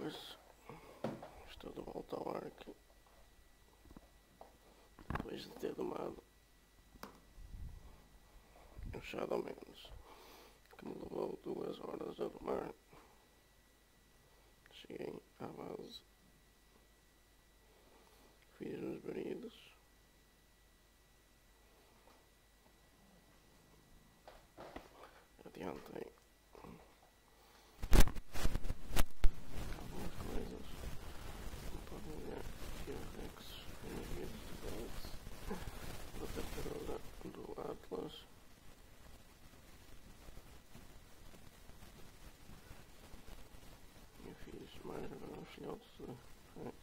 boas, estou de volta ao arco depois de ter domado um Shadowlands que me levou 2 horas a domar. Cheguei à base, fiz uns baridos, adiantei algumas coisas, como podem ver aqui os Rex e os vídeos de Rex da tartaruga do Atlas. Eu fiz mais uns filhotes de Rex.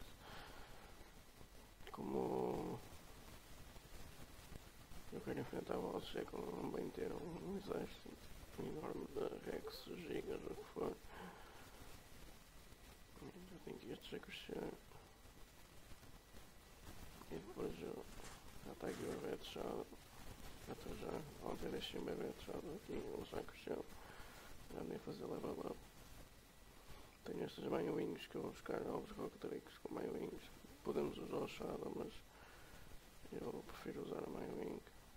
Como eu quero enfrentar bosses é como não bem ter um exército enorme de Rex, gigas, o que for. Eu tenho que estes a crescer. E depois já está aqui o bebê de Shadow. Até já, ontem deixei o bebê de Shadow aqui, ele já cresceu. Já andei a fazer level up. Tenho estes maioinhos que eu vou buscar ovos cocodricos com maioinhos. Podemos usar o Shadow, mas eu prefiro usar a maioing.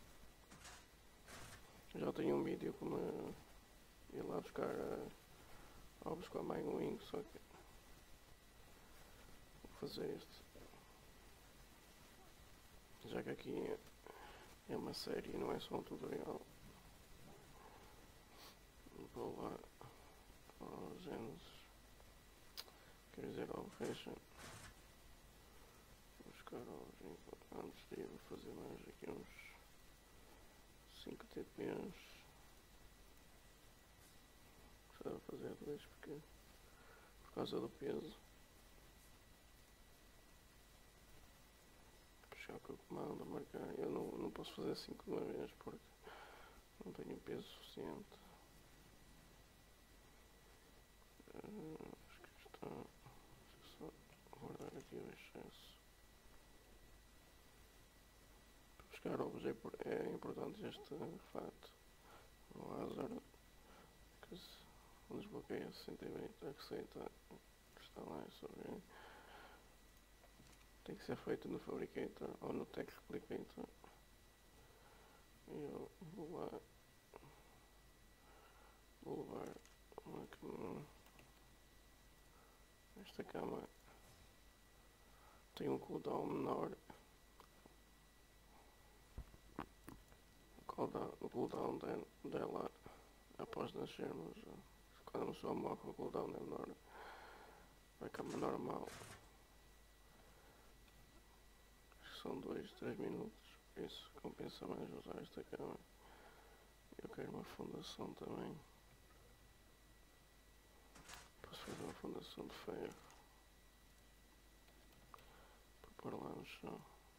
Já tenho um vídeo como ir lá buscar ovos com a maioing, só que vou fazer este. Já que aqui é uma série e não é só um tutorial. Vou lá ao Genesis, quer dizer ao Fashion. Vou buscar ovos antes de ir, vou fazer mais aqui uns 5 TPs. Gostava de fazer 2 porque por causa do peso. Puxar com o comando, marcar. Eu não posso fazer 5 de uma vez porque não tenho peso suficiente. Acho que está. Deixa eu só guardar aqui o excesso. Para buscar ovos é importante este fato. O Hazard que se desbloqueia 68 a receita que está lá, é só ver. Tem que ser feito no Fabricator ou no Tech Replicator. E eu vou lá, vou levar esta cama. Tem um cooldown menor. O cooldown dela após nascermos, quando a pessoa morre, o cooldown é menor. Vai cama normal. São 2, 3 minutos, por isso compensa mais usar esta cama. Eu quero uma fundação também. Posso fazer uma fundação de ferro para pôr lá no chão.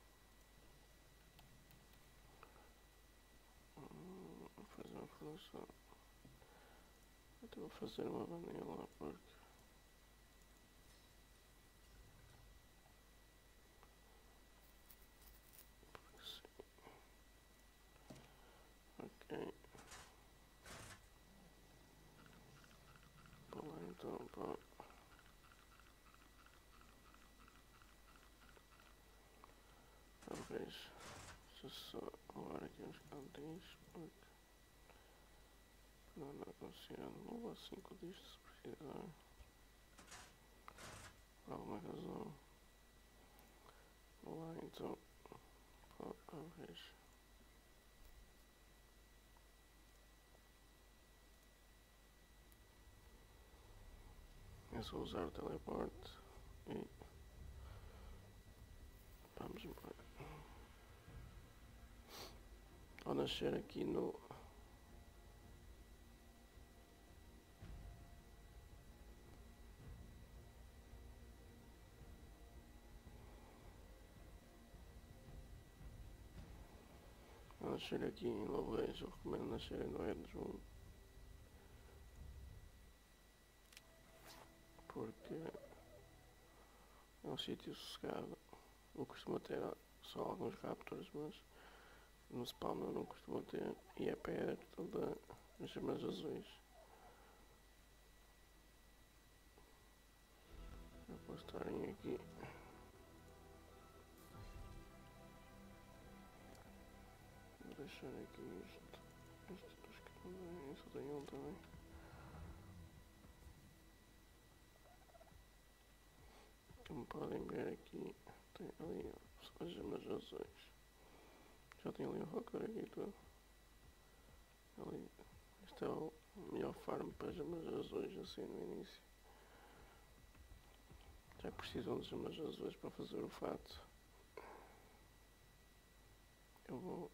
Vou fazer uma fundação. Até vou fazer uma vanilla porque sim. Ok. Vou lá então para talvez se só rolar aqui uns cantinhos porque não consigo. Vou lá 5 discos se precisar. Por alguma razão. Vou lá então para talvez. É só usar o teleporte e vamos embora. Ao nascer aqui no nascer aqui em Louvejo, eu recomendo nascer em Noé de Junho porque é um sítio sossegado. Não costuma ter só alguns raptors, mas no spawn eu não costumo ter e é perto das gemas azuis. passarem aqui. Vou deixar aqui isto. Este acho que não tem, só tem um também. Como podem ver aqui, tem ali as gemas azuis. Já tem ali o rocker aqui e tudo. Ali, este é o melhor farm para gemas azuis assim no início. Já precisam de gemas azuis para fazer o fato. Eu vou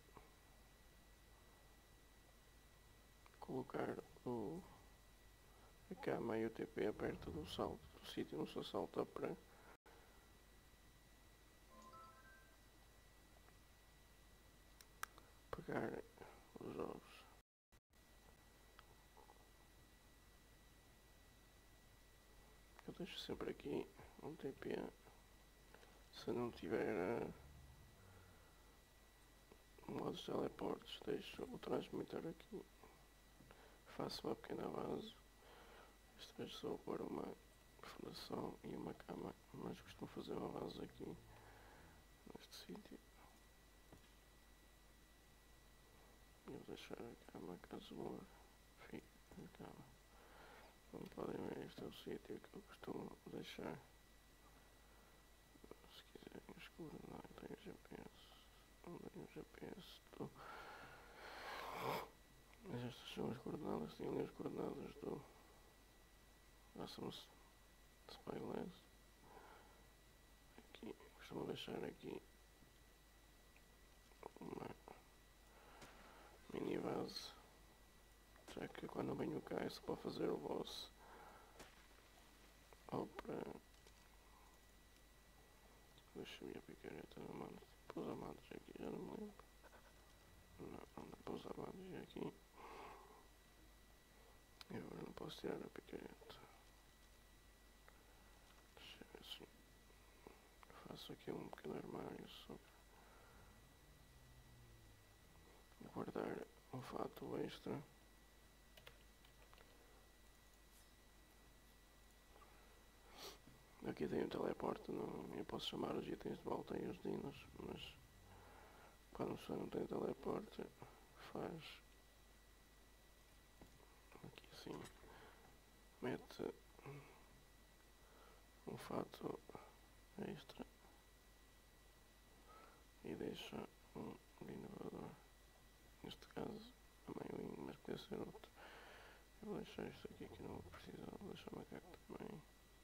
colocar a cama e o TP perto do salto, do sítio onde se salta para pegar os ovos. Eu deixo sempre aqui um TP. Se não tiver modos teleportes, deixo o transmitter aqui. Faço uma pequena base. Esta vez só vou pôr uma fundação e uma cama, mas costumo fazer uma base aqui neste sítio. E vou deixar a cama caso morra, fique a cama. Como podem ver, este é o sítio que eu costumo deixar. Se quiserem as coordenadas, tenho GPS. Não tenho GPS. Mas estas são as coordenadas, tenho ali as coordenadas do Awesome Spyglass. Aqui, costumo deixar aqui uma mini base, já que quando venho cá é só para fazer o boss ou para... Deixa-me a picareta no mano, pôs a matos aqui, já não me lembro. Não pôs a matos aqui. E agora não posso tirar a picareta. Deixa eu ver assim. Faço aqui um pequeno armário só para guardar um fato extra. Aqui tem o teleporte, não, eu posso chamar os itens de volta e os dinos, mas quando você não tem teleporte, faz aqui assim, mete um fato extra e deixa um inovador, neste caso a mailing, mas podia ser outro. Eu vou deixar isto aqui que não vou precisar, vou deixar o macaco também.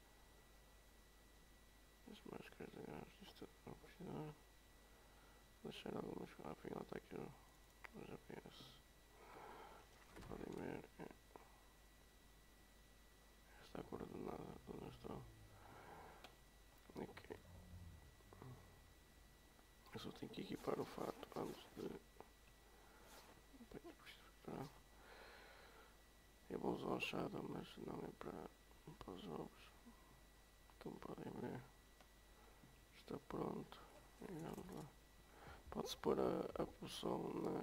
As máscaras de gás, isto não vou precisar. Vou deixar algumas, afinal está aqui o GPS. Podem ver, esta coordenada onde eu estou. Aqui. Eu só tenho que equipar o fato antes de... Eu vou usar o shadow, mas não é para os ovos. Como podem ver, está pronto. E vamos lá. Pode-se pôr a poção na...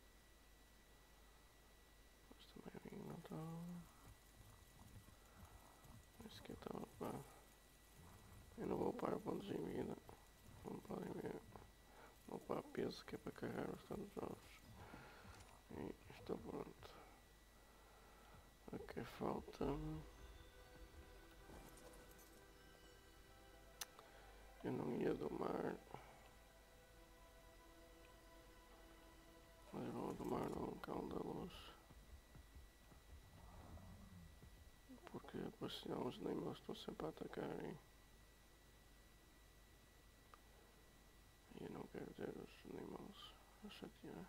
Mas também não está... Isso aqui está ocupado. Eu não vou upar pontos em vida. Como podem ver, vou upar peso que é para carregar os tantos ovos. E está pronto. Ok, falta... Eu não ia domar, mas vou domar no cão da luz, porque depois senão os inimigos estão sempre a atacarem e eu não quero ter os inimigos a chatear.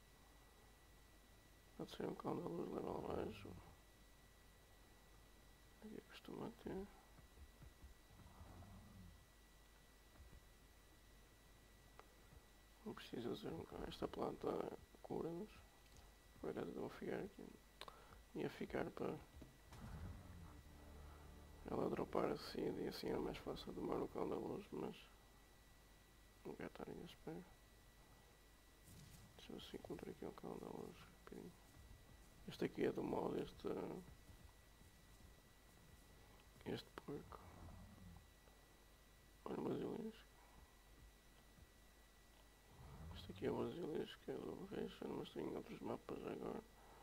Pode ser um cão da luz level baixo, aqui costuma ter. Não precisa ser um cão, esta planta cura-nos, por acaso eu vou ficar aqui, ia ficar para ela dropar assim e assim é mais fácil domar o cão da luz, mas não quero estar aí à espera. Deixa eu ver se encontro aqui o cão da luz rapidinho. Este aqui é do modo, este porco. Olha o basilisco. Este aqui é o basilisco, que é do Recha, mas tem outros mapas agora.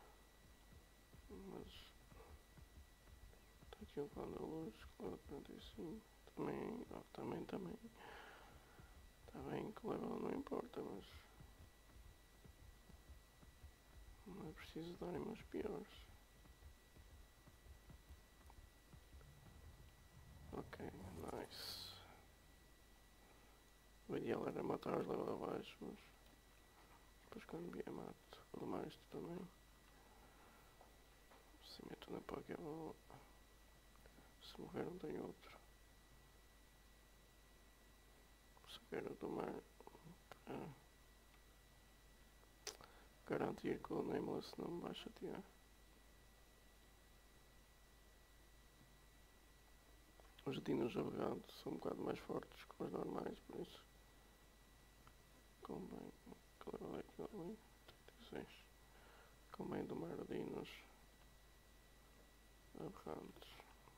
Mas está aqui o clã da luz, clã 45. Também. Está bem que o level não importa, mas não é preciso darem meus piores. Ok, nice. O ideal era matar os level abaixo, mas depois quando vier mato. Pelo mais isto também. Se meto na Pokéball. Se morrer não tem outro. Se quero tomar para garantir que o Nameless não me vai chatear. Os dinos navegantes são um bocado mais fortes que os normais, por isso convém. Que level é aquilo ali? 36. Convém domar dinos aberrantes.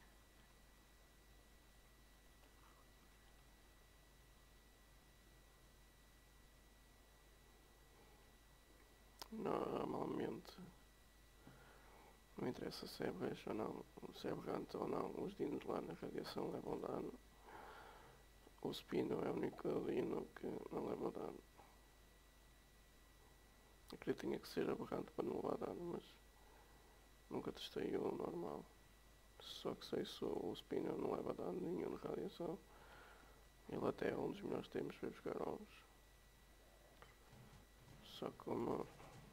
Normalmente não interessa se é brecha ou não, se é aberrante ou não, os dinos lá na radiação levam dano. O Spino é o único dino que não leva dano. Eu queria que tinha que ser aberrante para não levar dano, mas nunca testei o normal. Só que sei se o Spino não leva dano nenhum de radiação. Ele até é um dos melhores tempos para buscar ovos. Só que como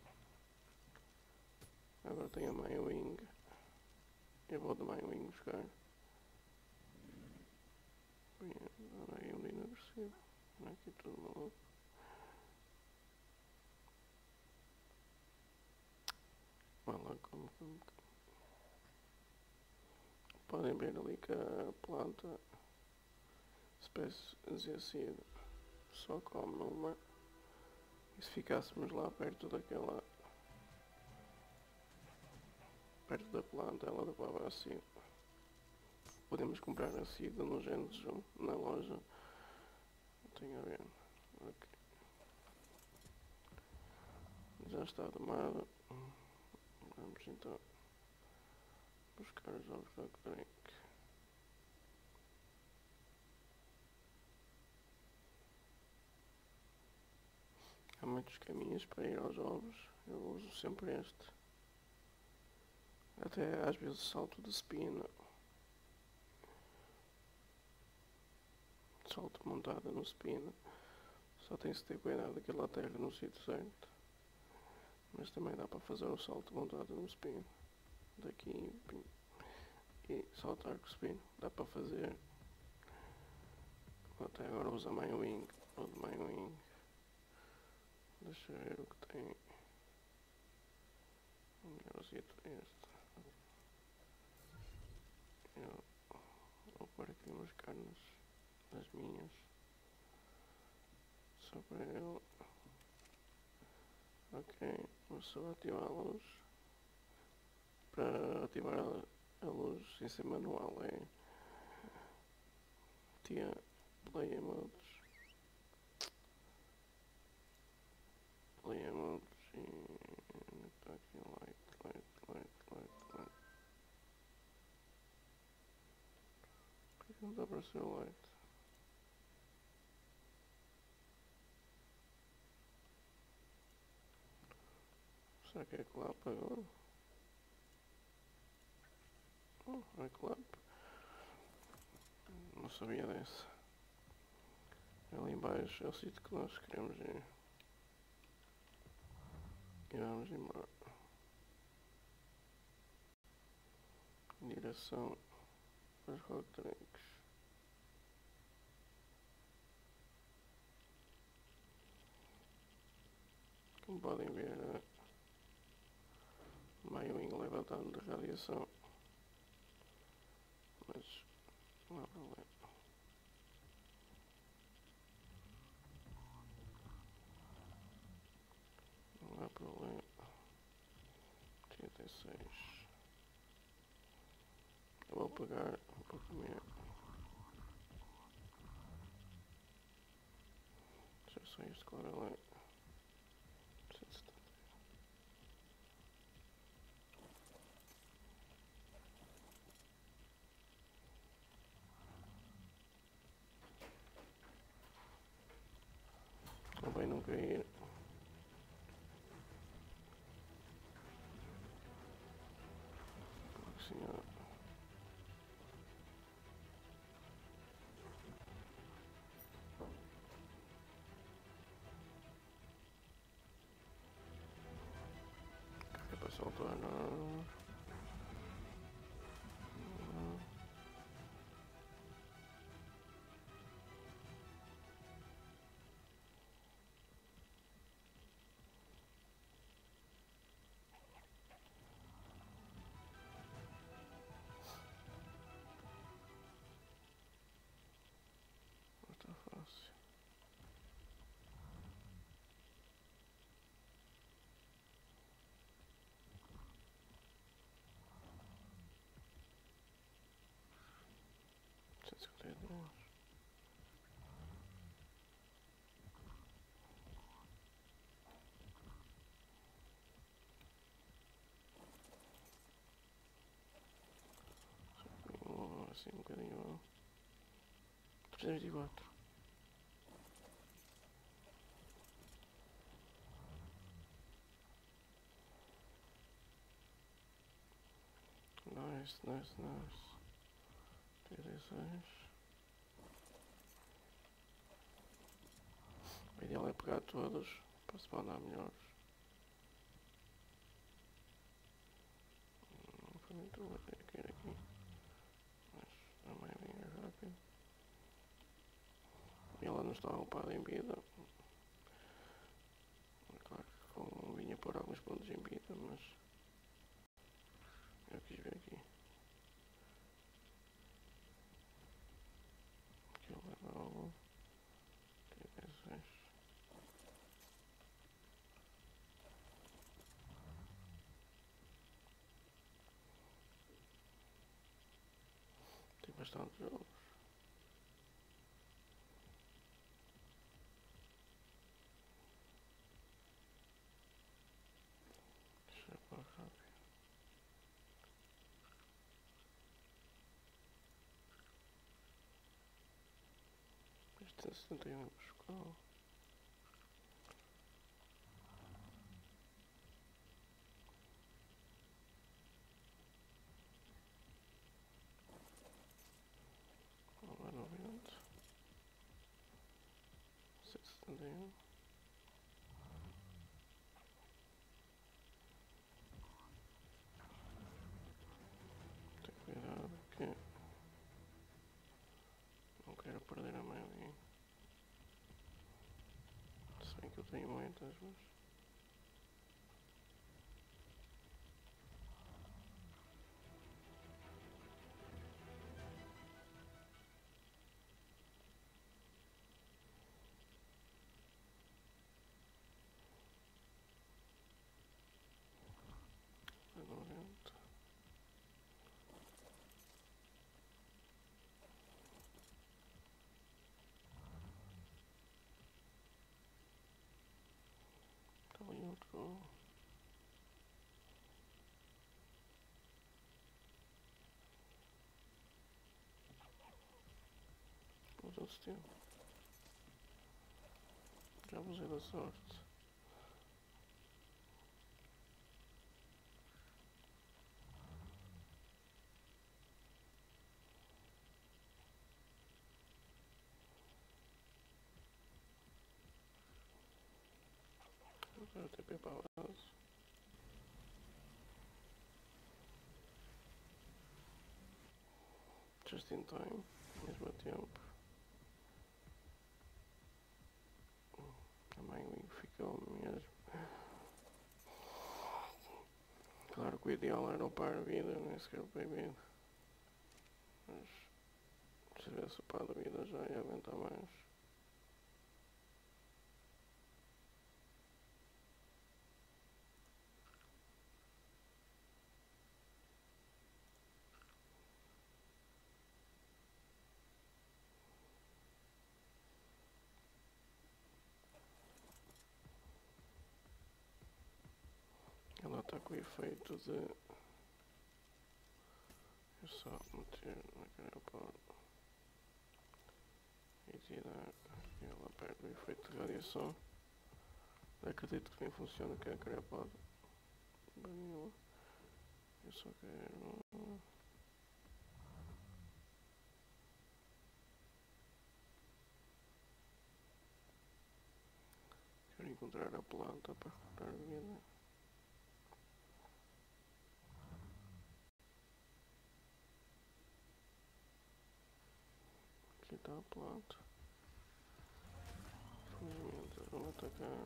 agora tem a Maiwing, eu vou de Maiwing buscar. Agora aí um dino agressivo. Agora aqui tudo maluco. Vai lá como. Podem ver ali que a planta Speciescid só come uma. E se ficássemos lá perto daquela. Perto da planta, ela levava a seed. Podemos comprar a seed no Genesis na loja. Tenho a ver. Ok. Já está domado. Vamos então buscar os ovos da Drake. Há muitos caminhos para ir aos ovos. Eu uso sempre este. Até às vezes salto de spin. Salto montada no spin. Só tem-se de ter cuidado que ele aterra no sítio certo. Mas também dá para fazer o salto montado no spin. Daqui e saltar com o spin. Dá para fazer. Até agora usa Maiwing. Ou de Maiwing. Deixa eu ver o que tem. O melhorzito é este. Eu vou pôr aqui umas carnes das minhas. Só para ele. Ok, vou só ativar a luz. Para ativar a luz sem ser manual é tia play modes. Play modes e está aqui light. Por que não dá para ser light? Será que é clap agora? Oh, é clap. Não sabia dessa. Ali embaixo é o sítio que nós queremos ir. E vamos embora. Em direção aos rock drinks. Como podem ver, Maiwing leva dano de radiação. Mas não há problema. Não há problema. 36. Eu vou pegar para comer. só este claro lá. 170. Convém não cair. Assim, ó. Que é para soltar, não. Não está fácil. Assim um bocadinho. 324. Nice, nice, nice. 36. O ideal é pegar todos para se mandar melhores. Não foi muito bom ter que ir aqui. Mas a mãe vinha rápido. E ela não estava ocupada em vida. Claro que vinha por alguns pontos em vida, mas eu quis ver aqui. Aqui eu levo algo. 36. Tem bastante jogos. Deixa eu pôr rápido. Este é 71 Portugal. Olá, 90. 171. Tem cuidado que não quero perder a mãe ali. Se bem que eu tenho muitas, mas. É 90. Estava em outro. Usou o estilo. Já abusei da sorte. Eu quero TP para a base. Just in time, ao mesmo tempo. A mãe ficou mesmo. Claro que o ideal era upar a vida, nem sequer upei vida. Mas se tivesse upado a vida já ia aguentar mais. com o efeito de eu só meter na grapa e tirar e ela perde o efeito de radiação. Acredito que nem funciona que é a grapa vanilla. Eu só quero encontrar a planta para recuperar vida. Aqui está a planta. Felizmente eles vão atacar.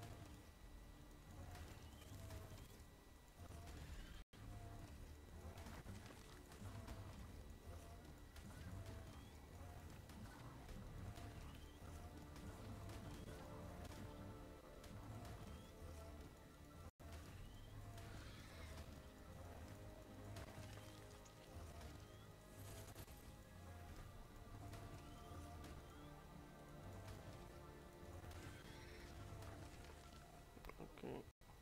Ok.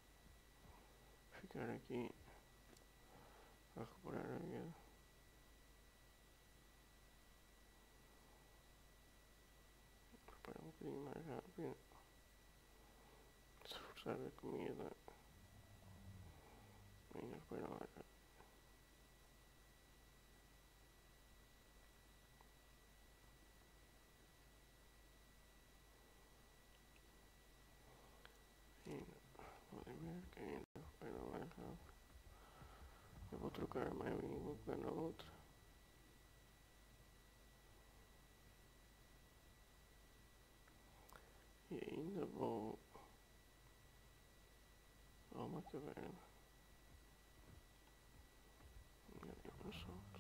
Ficar aqui a recuperar a vida. Recuperar um bocadinho mais rápido. Se forçar a comida, ainda recupera mais rápido. Ainda podem ver que ainda recupera mais rápido. Eu vou trocar a mailinha e vou pegar na outra. E ainda vou a uma caverna. E ali uns saltos.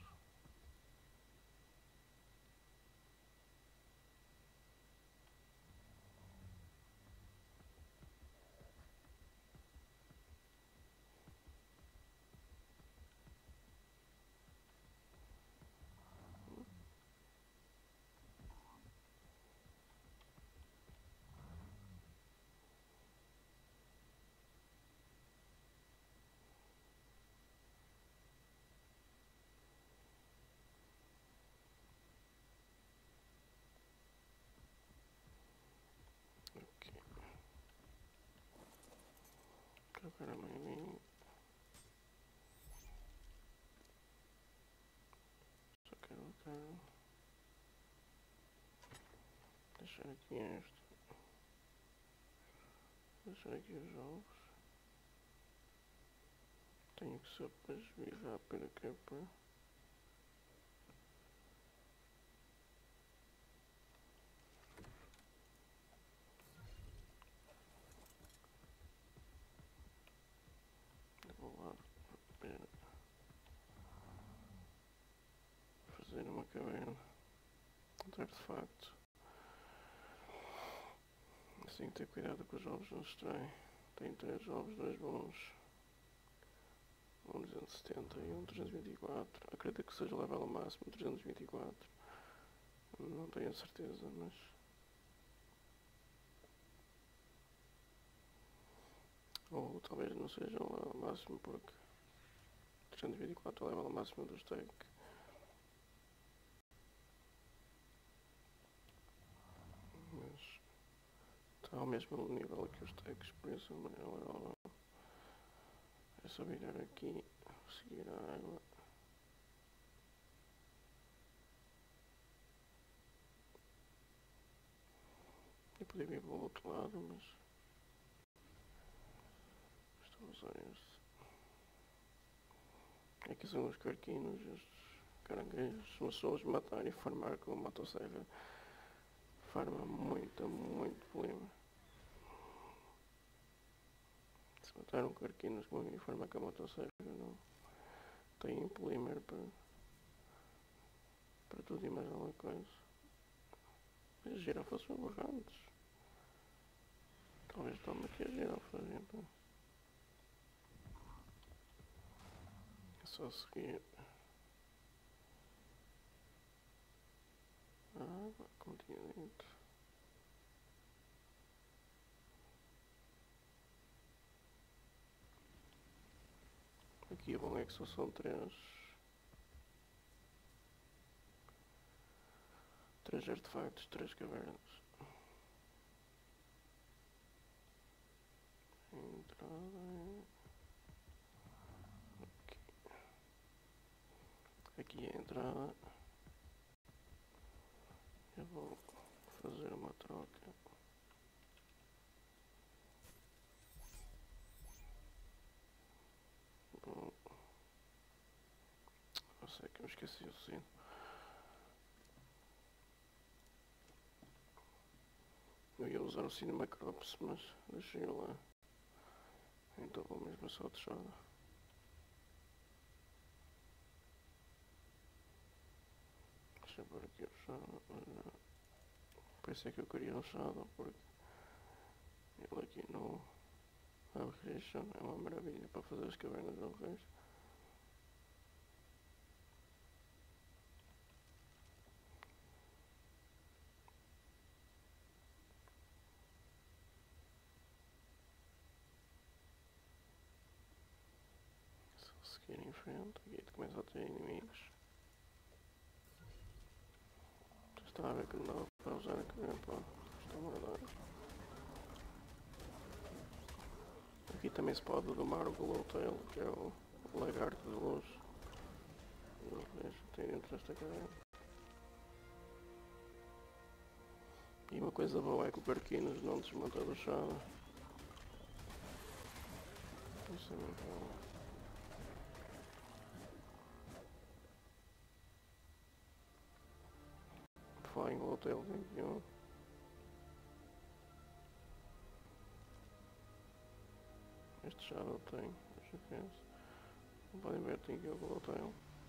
Ok. Trocar a mailinha. Só quero botar. Deixar aqui este. Deixar aqui os ovos. Tenho que só depois vir rápido que é para. Vou lá fazer uma caverna de artefacto. Assim ter cuidado que os ovos não se extraem. Tenho 3 ovos, 2 bons. Um 270 e um 324. Acredito que seja o level máximo 324. Não tenho a certeza, mas. Ou talvez não seja o level máximo porque 324 é o level máximo do stack. Mas está ao mesmo nível que os stacks, por isso é o level. É só virar aqui, seguir a água. Eu podia vir pelo outro lado, mas estou a usar este. Aqui são os carquinos, estes caranguejos. Uma pessoa os matar e farmar com a motosserra. Farma muito polímero. Se matar um carquinos com e farmar com a motosserra, não tem polímero para tudo e mais alguma coisa. As girafas são aberrantes. Talvez tome aqui as girafas, então. É só seguir a água, como tinha dito. aqui é bom é que só são três artefactos, 3 cavernas. Entrada. Aqui é a entrada. Eu vou fazer uma troca. Bom, eu sei que eu esqueci o sino. Eu ia usar o sino Macrops, mas deixei-o lá. Então vou mesmo só deixar. Deixa eu pôr aqui o Shadow. Pensei que eu queria o Shadow porque ele aqui no Aberration é uma maravilha para fazer as cavernas do resto. Se seguir em frente, aqui começa a ter inimigos. Já estava a ver que não dava para usar a caverna para estou a aqui também se pode domar o Glowtail, que é o lagarto de luz. Tem dentro desta caverna. E uma coisa boa é que o Barquinos não desmonta do chão. Isso é muito bom. Flying Glowtail 21. Este Shadow tem, deixa eu ver. Não podem ver, tem aqui o Glowtail.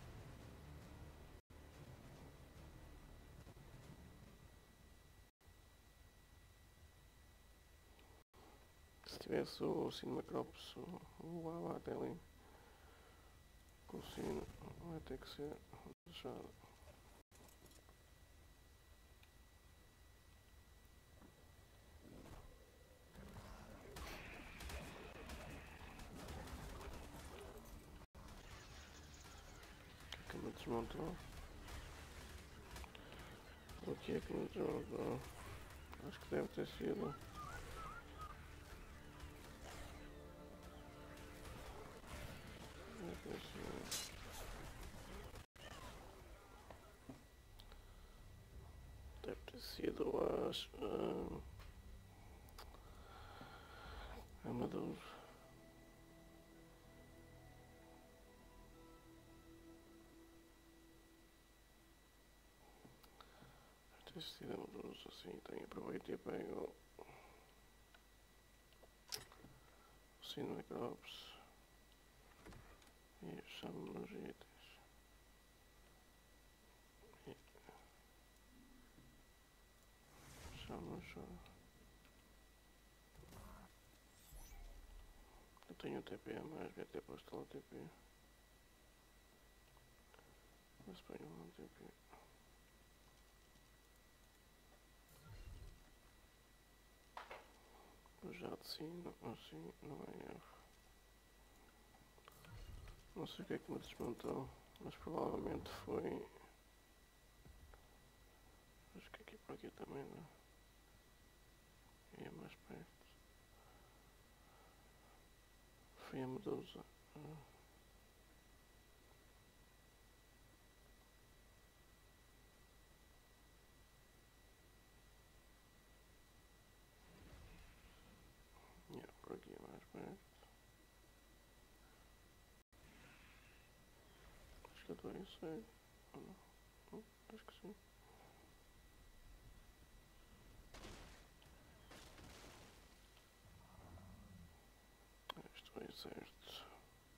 Se tivesse o Sino Macrops, o Lava até ali. Com o Sino, vai ter que ser deixado. O que me desmontou? O que é que me desmontou? Acho que deve ter sido. Deve ter sido as. A Medusa. Deve ter sido a Medusa, assim. Então aproveito e pego o Sino Macrops e chamo nos itens. Chamo só. Eu tenho o TP a mais, devia ter posto lá o TP. Mas ponho lá o TP. O jato sim, assim não é erro. Não sei o que é que me desmontou, mas provavelmente foi. Acho que aqui por aqui também não. E é mais perto. Foi a Medusa. Por aqui é mais perto. Acho que eu estou aí certo. Ou não? Acho que sim. Estou aí certo.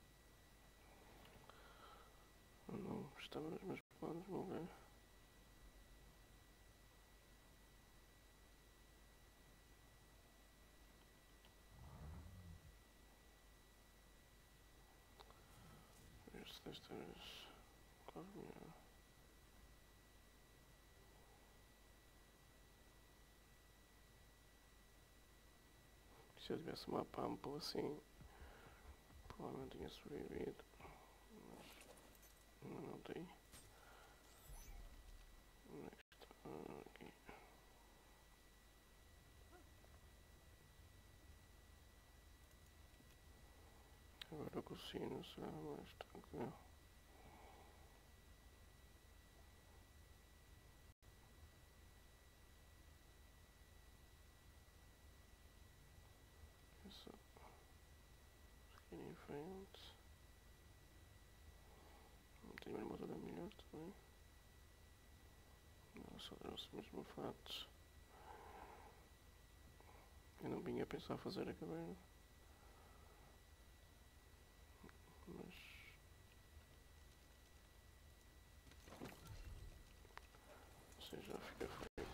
Ou não? Estava nos meus planos, vou ver. Este desta vez. Quase melhor. Se eu tivesse uma pampa assim, provavelmente tinha sobrevivido. raciocínio será mais tranquilo. Isso. Seguir em frente. Não tenho uma armadura melhor também. Não, só trouxe mesmo fatos. Eu não vinha a pensar fazer a caverna. Mas... assim já fica feito.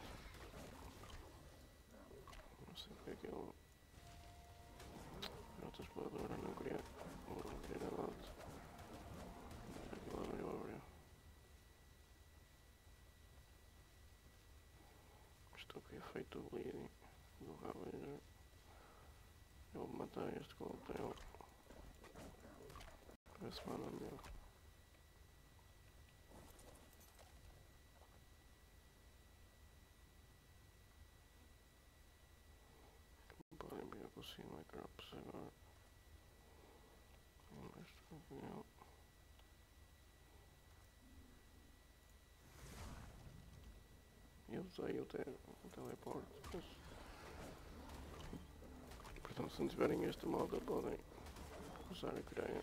Não sei porque é que eu... a outra exploradora não queria a volta. Aquilo abriu. Estou aqui feito o bleeding do Ravager. Eu vou matar este com o hotel. Para ver se manda melhor. Podem vir com o Sinai Crops agora. É mais tranquilo. Eu usei o teleporte, mas... portanto, se não tiverem este modo, podem usar a creia.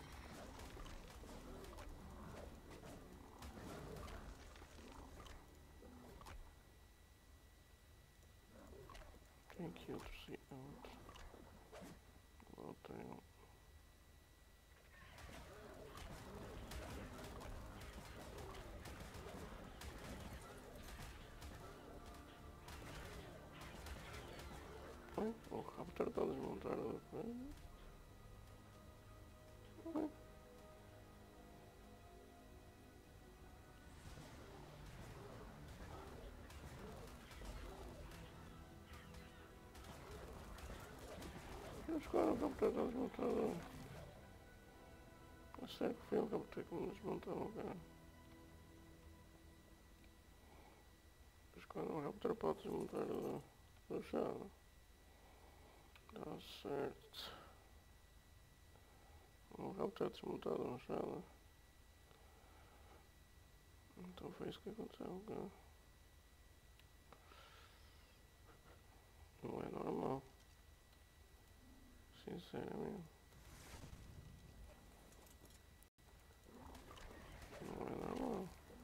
Tem aqui outro sítio, outro hotel. Bem, o Raptor está a desmontar a coisa. Bem. Mas claro, o Raptor está desmontado. A sério que foi o Raptor que me desmontou, cara. Mas quando o Raptor pode desmontar do chão, dá certo. O Raptor desmontado no chão. Então foi isso que aconteceu, cara. Não é normal. Sinceramente. Não é normal.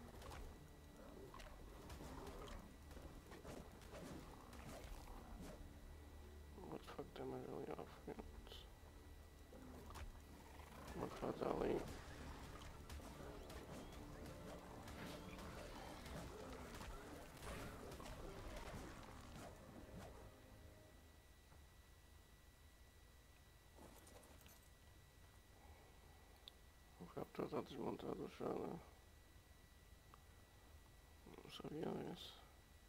What the fuck tem mais ali à frente? Uma faz ali. O Raptor está desmontado o chão. Não sabia disso.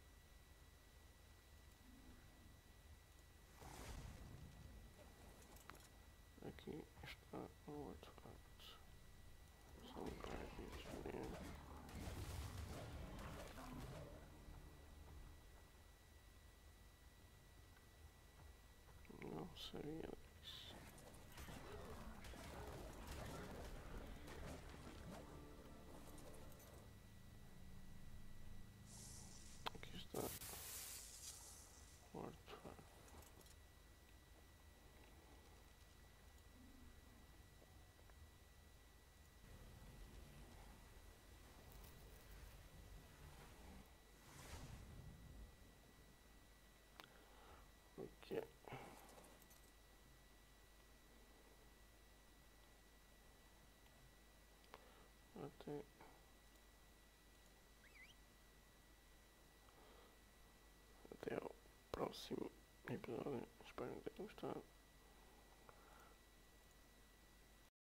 Aqui está o artefacto. Só um cara aqui disponível. Não sabia disso. Aqui está o artefacto. Aqui. Até ao próximo episódio. Espero que tenham gostado.